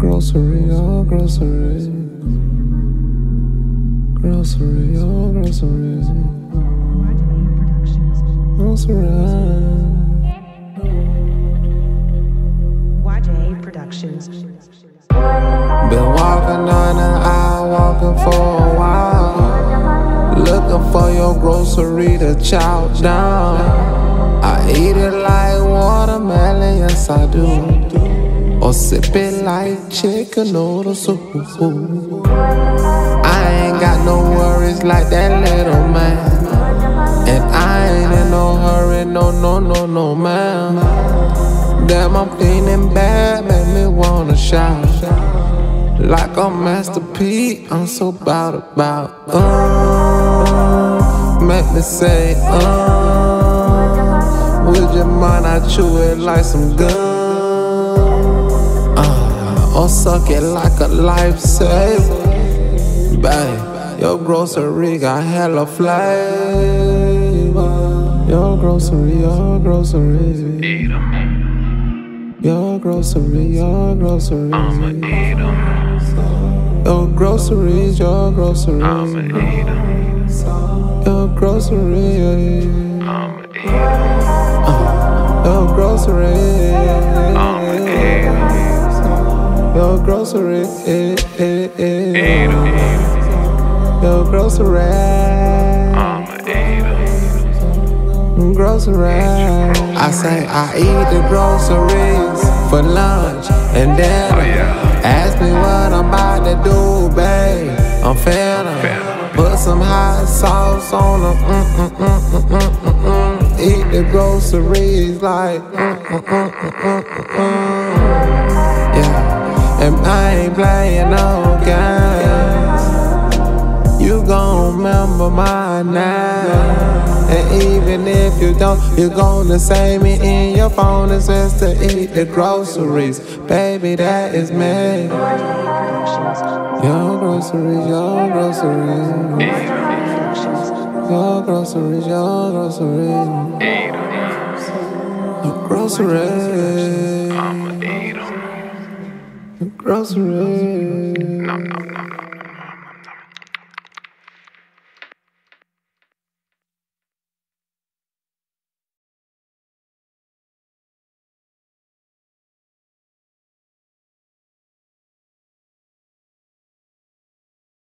Grocery, oh grocery. Grocery, oh grocery. Grocery. YJ Productions. Been walking down the aisle, walking for a while, looking for your grocery to chow down. I eat it like watermelon, yes I do, or sip it like chicken noodle soup. I ain't got no worries like that little man, and I ain't in no hurry, no man. Damn, I'm feeling bad, make me wanna shout. Like I'm Master P, I'm so bout, make me say, would you mind I chew it like some gum? Or suck it like a lifesaver. Babe, your grocery got hella flavor. Your grocery, your grocery. Eat 'em. Your grocery, your grocery. I'ma eat 'em. Your groceries, your groceries. I'ma eat 'em. Your groceries. I'ma eat 'em. Your groceries. I'ma eat 'em. Your groceries. Eat 'em. Your groceries. I'ma eat 'em. Groceries. I say I eat the groceries for lunch and dinner. Ask me what I'm about to do, babe. I'm finna put some hot sauce on them. Eat the groceries like yeah. And I ain't playing no games. You gon' remember my name. And even if you don't, you're gonna save me in your phone. It's just to eat the groceries. Baby, that is me. Your groceries, your groceries. Your groceries, your groceries. Your groceries. I'ma eat 'em. Your groceries. Nom nom nom nom.